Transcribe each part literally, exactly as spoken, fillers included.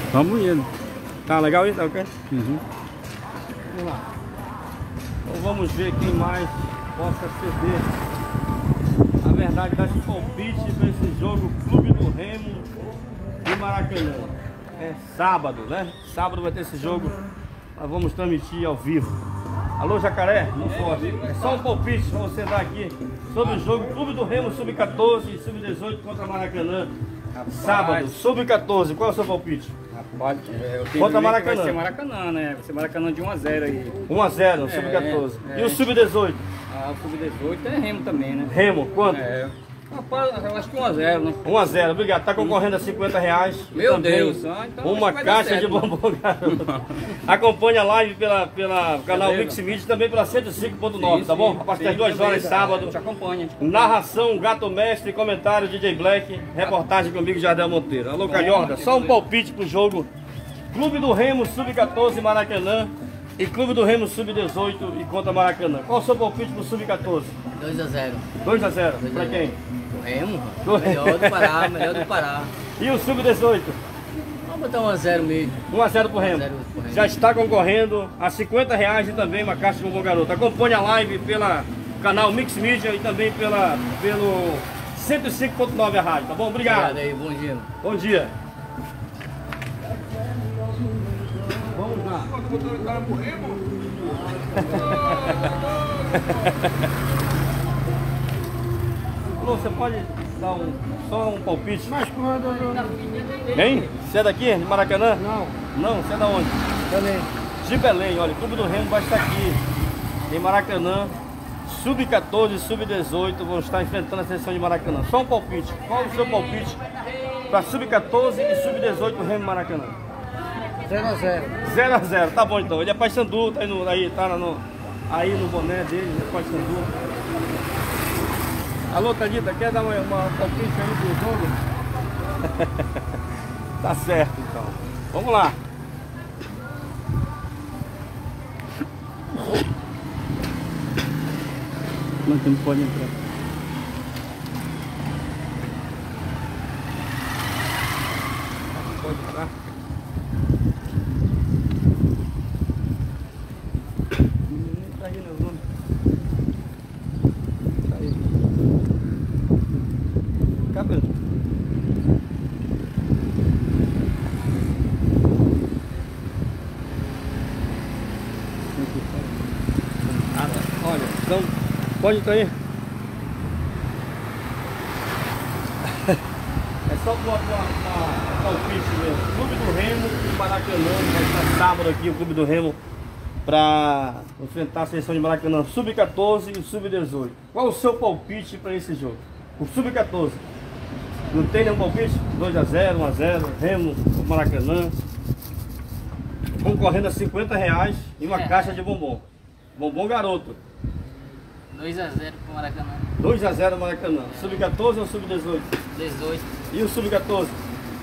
Vamos indo. Tá legal isso? Tá ok? Uhum. Vamos lá. Então vamos ver quem mais possa ceder a verdade das palpites para esse jogo Clube do Remo de Maracanã. É sábado, né? Sábado vai ter esse jogo. Nós vamos transmitir ao vivo. Alô, Jacaré? Não pode. É só um palpite para você dar aqui sobre o jogo Clube do Remo sub quatorze e sub dezoito contra Maracanã. Sábado, sub quatorze. Qual é o seu palpite? Rapaz, eu tenho Contra Maracanã. Vai ser Maracanã, né? Vai ser Maracanã de um a zero aí. um a zero, É, sub quatorze. é. E o sub dezoito? Ah, o sub dezoito é Remo também, né? Remo, quanto? É. Rapaz, eu acho que um a zero, né? um a zero, obrigado. Tá concorrendo a cinquenta reais. Meu Também Deus. Ah, então uma acho que vai dar caixa certo, de bombom, garoto. Acompanhe a live pela, pela canal Beleza. Mix Media, também pela cento e cinco ponto nove, Sim, tá bom? sim, A partir sim, das duas horas, beleza. sábado. Te acompanha. Narração, Gato Mestre, comentário, D J Black, reportagem comigo, Jardel Monteiro. Alô, Calhorda, só um palpite pro jogo Clube do Remo sub quatorze Maracanã e Clube do Remo sub dezoito e contra Maracanã. Qual o seu palpite pro sub quatorze? dois a zero. dois a zero, pra quem? O Remo, Do melhor do Pará, melhor do Pará. E o sub dezoito? Vamos botar um a zero mesmo. um a zero pro Remo. um a zero pro Remo. Já está concorrendo a cinquenta reais e também uma caixa de bombom garoto. Acompanhe a live pela canal Mix Media e também pela, pelo cento e cinco ponto nove a rádio, tá bom? Obrigado. Obrigado aí, bom dia. Bom dia. Vamos lá. Alô, você pode dar um, só um palpite? Mas quando... Hein? Você é daqui, de Maracanã? Não, Não, você é da onde? também. De Belém, olha, o Clube do Remo vai estar aqui em Maracanã, sub quatorze e sub dezoito vão estar enfrentando a seleção de Maracanã. Só um palpite, qual o seu palpite para sub quatorze e sub dezoito Remo Maracanã? zero a zero. zero a zero, tá bom então, ele é Paysandu, tá aí no, aí, tá no, aí no boné dele, é Paysandu. Alô, Thalita, quer dar uma, uma palpite aí pro jogo? Tá certo então, vamos lá. Não, não pode entrar. Pode entrar. Tá aí, meu nome. Tá aí. Cabelo. Ah, tá. Olha, então, pode entrar aí. É só para o palpite mesmo. Clube do Remo e Maracanã. Vai estar sábado aqui o Clube do Remo para enfrentar a seleção de Maracanã sub quatorze e sub dezoito. Qual o seu palpite para esse jogo? O sub quatorze. Não tem nenhum palpite? dois a zero, um a zero, Remo, Maracanã. Concorrendo a cinquenta reais e uma É. caixa de bombom. Bombom garoto. dois a zero pro Maracanã. dois a zero Maracanã. sub quatorze ou sub dezoito? dezoito. E o sub quatorze?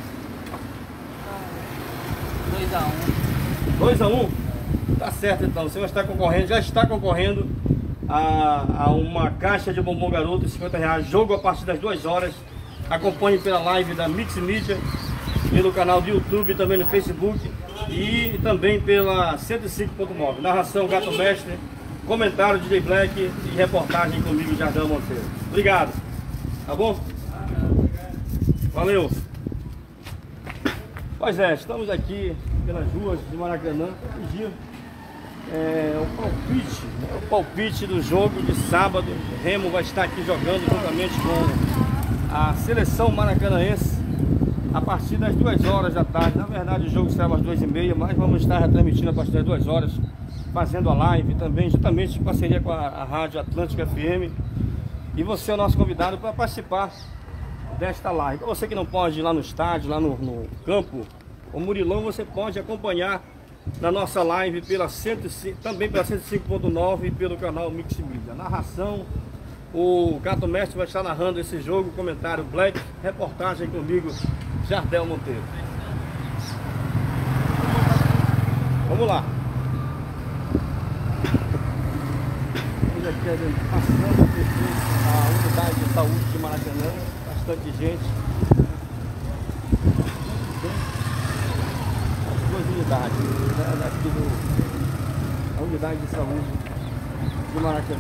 dois a um. dois a um? Tá certo então, você vai estar concorrendo, já está concorrendo a, a uma caixa de bombom garoto, cinquenta reais, jogo a partir das duas horas. Acompanhe pela live da Mix Media, pelo canal do YouTube, também no Facebook e também pela cento e cinco ponto nove. Narração Gato Mestre, comentário D J Black e reportagem comigo, Jardel Monteiro. Obrigado, tá bom? Valeu! Pois é, estamos aqui pelas ruas de Maracanã para pedir é, o palpite, né, o palpite do jogo de sábado. O Remo vai estar aqui jogando juntamente com a seleção maracanaense a partir das duas horas da tarde. Na verdade o jogo será às duas e meia, mas vamos estar retransmitindo a partir das duas horas, fazendo a live também, juntamente em parceria com a, a Rádio Atlântica F M. E você é o nosso convidado para participar desta live. Para você que não pode ir lá no estádio, lá no, no campo, o Murilão, você pode acompanhar na nossa live pela cento e cinco, também pela cento e cinco ponto nove e pelo canal Mix Media. Narração, o Gato Mestre vai estar narrando esse jogo, comentário Black, reportagem comigo, Jardel Monteiro. Vamos lá. Estamos aqui passando a unidade de saúde de Maracanã, bastante gente. unidade, né, daqui do, a unidade de saúde do Maracanã.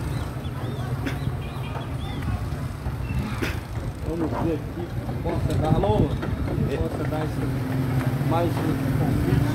Vamos ver aqui, possa dar, alô, possa dar esse, mais um convite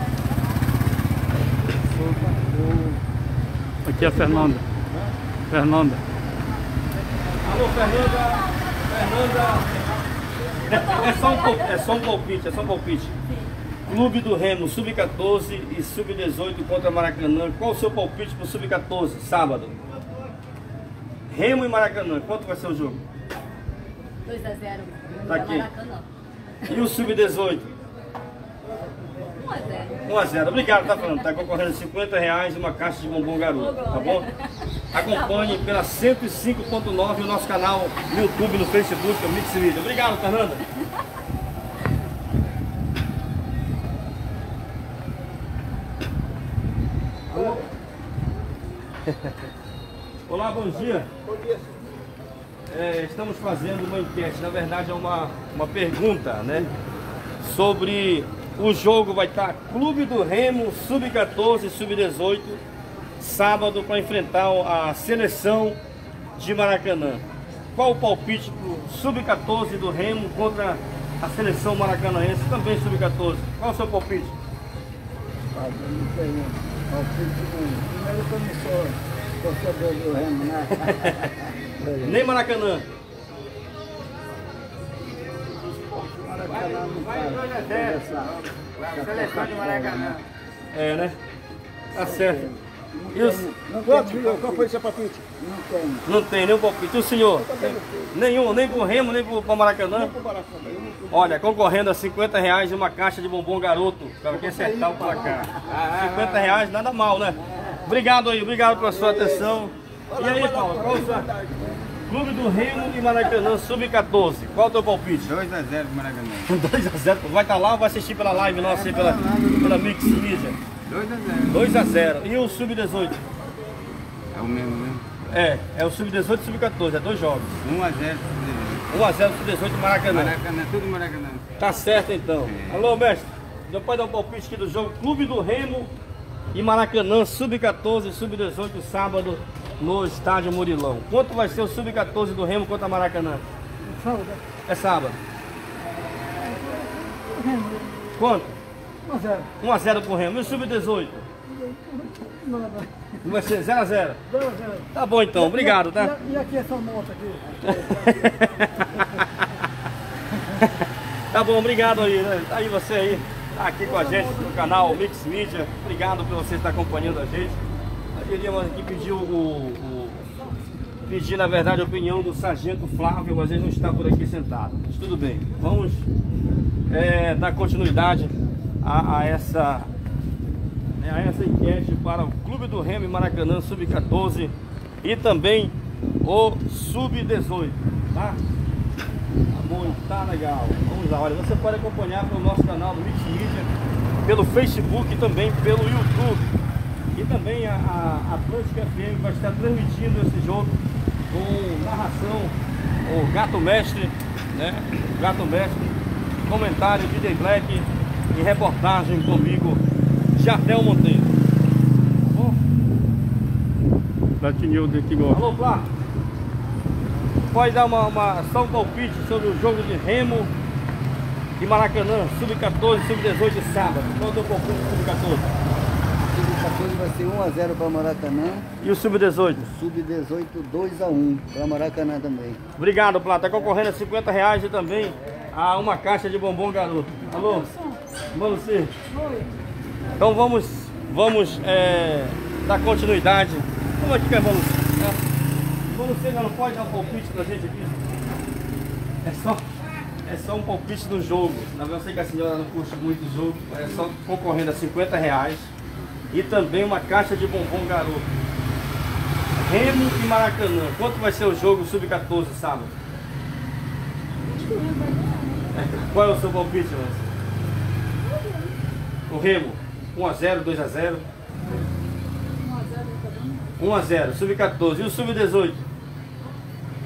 sobre o... Aqui é a Fernanda. Fernanda. Alô, Fernanda, Fernanda... É, é, só um, pal- é só um palpite, é só um palpite. Clube do Remo, sub quatorze e sub dezoito contra Maracanã. Qual o seu palpite pro sub quatorze, sábado? Remo e Maracanã, quanto vai ser o jogo? dois a zero. Tá aqui. Maracanã. E o sub dezoito? um a zero. um a zero. Obrigado, tá falando. Tá concorrendo cinquenta reais uma caixa de bombom garoto, tá bom? Acompanhe pela cento e cinco ponto nove o nosso canal no YouTube, no Facebook, o Mix Video. Obrigado, Fernanda. Alô? Olá, bom dia. Bom dia. É, estamos fazendo uma enquete, na verdade é uma, uma pergunta, né? Sobre o jogo vai estar Clube do Remo, sub quatorze e sub dezoito, sábado, para enfrentar a seleção de Maracanã. Qual o palpite pro sub quatorze do Remo contra a seleção maracanaense, também sub quatorze? Qual o seu palpite? Ah, eu não tenho palpite nenhum. Primeiro que eu não sou torcedor do Remo, né? Nem Maracanã. Maracanã não faz essa Seleção de Maracanã. É, né? Tá certo. E Não os... tem, não Quanto? tem Qual foi o seu palpite? Não tem. Não tem nenhum palpite. E o senhor? Nenhum, nem pro Remo, nem pro, pro Maracanã? Olha, concorrendo a cinquenta reais e uma caixa de bombom garoto, para quem acertar o placar. cinquenta reais, nada mal, né? Obrigado aí, obrigado pela sua atenção. E aí, Paulo, qual o seu... Clube do Remo e Maracanã, sub quatorze. Qual é o teu palpite? dois a zero pro Maracanã. dois a zero. Vai estar lá ou vai assistir pela live nossa aí, pela, pela Mix Media? dois a zero. dois a zero. E o sub dezoito? É o mesmo, né? É, é o sub dezoito e sub quatorze, é dois jogos. um a zero. um a zero sub dezoito Maracanã. Maracanã, tudo Maracanã. Tá certo então. Alô, mestre. Já pode dar um palpite aqui do jogo Clube do Remo e Maracanã, sub quatorze e sub dezoito, sábado, no estádio Murilão. Quanto vai ser o sub quatorze do Remo contra Maracanã? É sábado. Quanto? um a zero. um a zero pro Remo. E o sub dezoito? Nada. Vai ser zero a zero. zero a zero. Tá bom então, obrigado, tá? E, e aqui essa moto aqui? Tá bom, obrigado aí, né? Tá aí você aí, tá aqui com a gente no canal Mix Media. Obrigado por você estar acompanhando a gente. Eu queríamos aqui pedir o, o, o pedir na verdade a opinião do Sargento Flávio, mas ele não está por aqui sentado. Mas tudo bem, vamos é, dar continuidade a, a essa né, a essa enquete para o Clube do Remo e Maracanã sub quatorze e também o sub dezoito, tá? Tá bom, tá legal. Vamos lá, olha, você pode acompanhar pelo nosso canal do Mix Media, pelo Facebook e também pelo YouTube. E também a, a Atlântica F M vai estar transmitindo esse jogo com narração, o Gato Mestre, né? O Gato Mestre, comentário de D J Black e reportagem comigo, Jardel Monteiro. Bom, Platinildo aqui gosta. alô, Flá. Pode dar uma, uma, só um palpite sobre o jogo de Remo e Maracanã, sub quatorze, sub dezoito de sábado. Qual é o teu palpite do sub quatorze? sub quatorze vai ser um a zero para Maracanã. E o sub dezoito? sub dezoito, dois a um para Maracanã também. Obrigado, Plata. Está concorrendo a cinquenta reais e também a uma caixa de bombom garoto. Alô? Maluci? Então vamos, vamos é, dar continuidade. Como é que é, Maluci? Maluci já não pode dar um palpite pra gente aqui? É só, é só um palpite do jogo. Na verdade, eu sei que a senhora não curte muito o jogo. É só concorrendo a cinquenta reais e também uma caixa de bombom garoto. Remo e Maracanã. Quanto vai ser o jogo sub quatorze sábado? Qual é o seu palpite, Lance? O Remo, um a zero, dois a zero. um a zero, sub quatorze. E o sub dezoito?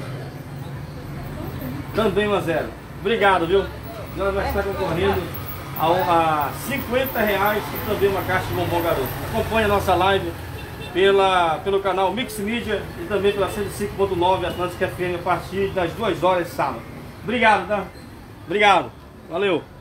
Também um a zero. Obrigado, viu? Nós vamos estar concorrendo a, a cinquenta reais e também uma caixa de bombom garoto. Acompanhe a nossa live pela, pelo canal Mix Media e também pela cento e cinco ponto nove Atlântica F M a partir das duas horas de sábado. Obrigado, tá? Obrigado. Valeu.